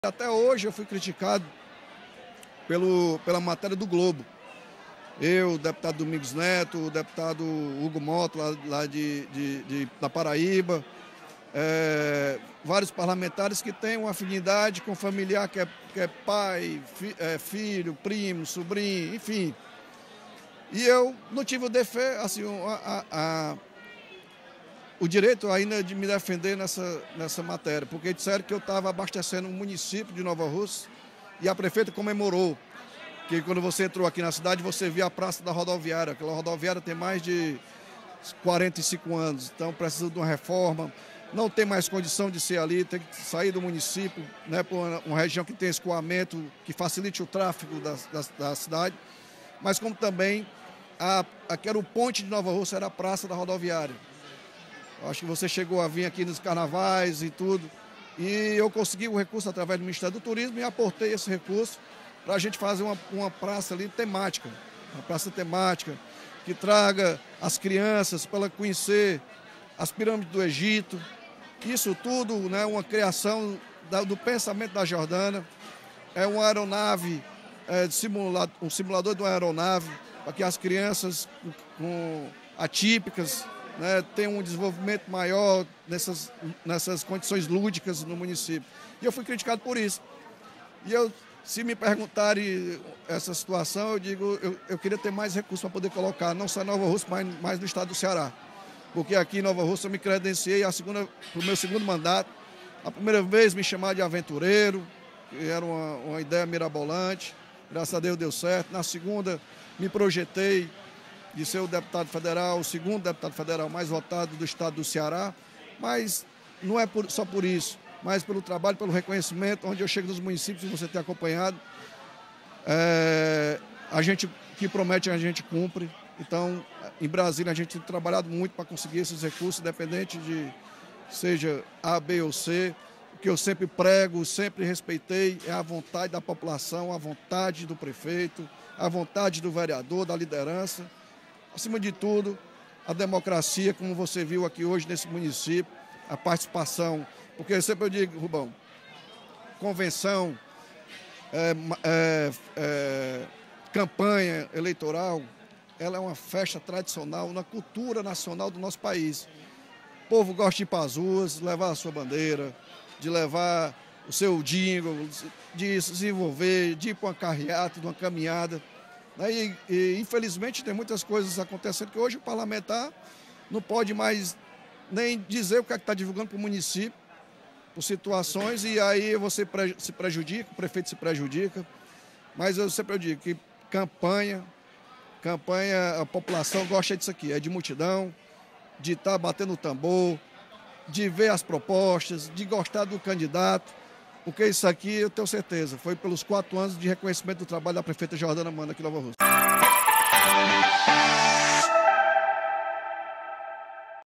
Até hoje eu fui criticado pela matéria do Globo. Eu, o deputado Domingos Neto, o deputado Hugo Mota, lá da Paraíba, vários parlamentares que têm uma afinidade com familiar que é pai, filho, primo, sobrinho, enfim. E eu não tive o direito ainda de me defender nessa matéria, porque disseram que eu estava abastecendo um município de Nova Russa e a prefeita comemorou que quando você entrou aqui na cidade, você via a praça da rodoviária. Aquela rodoviária tem mais de 45 anos, então precisa de uma reforma, não tem mais condição de ser ali, tem que sair do município, né, por uma região que tem escoamento, que facilite o tráfego da cidade, mas como também que era o ponte de Nova Russa, era a praça da rodoviária. Acho que você chegou a vir aqui nos carnavais e tudo. E eu consegui o recurso através do Ministério do Turismo e aportei esse recurso para a gente fazer uma praça ali temática. Uma praça temática que traga as crianças para conhecer as pirâmides do Egito. Isso tudo, né, uma criação do pensamento da Jordana. É uma aeronave, um simulador de uma aeronave, para que as crianças atípicas, né, tem um desenvolvimento maior nessas condições lúdicas no município. E eu fui criticado por isso. E se me perguntarem essa situação, eu digo, eu queria ter mais recursos para poder colocar, não só em Nova Russa, mas no estado do Ceará. Porque aqui em Nova Russa eu me credenciei para o meu segundo mandato. A primeira vez me chamaram de aventureiro, que era uma ideia mirabolante. Graças a Deus deu certo. Na segunda, me projetei de ser o deputado federal, o segundo deputado federal mais votado do estado do Ceará, mas não é só por isso, mas pelo trabalho, pelo reconhecimento, onde eu chego nos municípios, você tem acompanhado, a gente que promete, a gente cumpre. Então, em Brasília, a gente tem trabalhado muito para conseguir esses recursos, independente de seja A, B ou C. O que eu sempre prego, sempre respeitei, é a vontade da população, a vontade do prefeito, a vontade do vereador, da liderança. Acima de tudo, a democracia, como você viu aqui hoje nesse município, a participação, porque sempre eu digo, Rubão, convenção, campanha eleitoral, ela é uma festa tradicional na cultura nacional do nosso país. O povo gosta de ir para as ruas, levar a sua bandeira, de levar o seu jingle, de se desenvolver, de ir para uma carreata, de uma caminhada. E, infelizmente, tem muitas coisas acontecendo que hoje o parlamentar não pode mais nem dizer o que é que está divulgando para o município, por situações, e aí você se prejudica, o prefeito se prejudica. Mas eu sempre digo que campanha, a população gosta disso aqui, é de multidão, de estar batendo o tambor, de ver as propostas, de gostar do candidato. Porque isso aqui, eu tenho certeza, foi pelos 4 anos de reconhecimento do trabalho da prefeita Jordana Mano aqui em Nova Russa.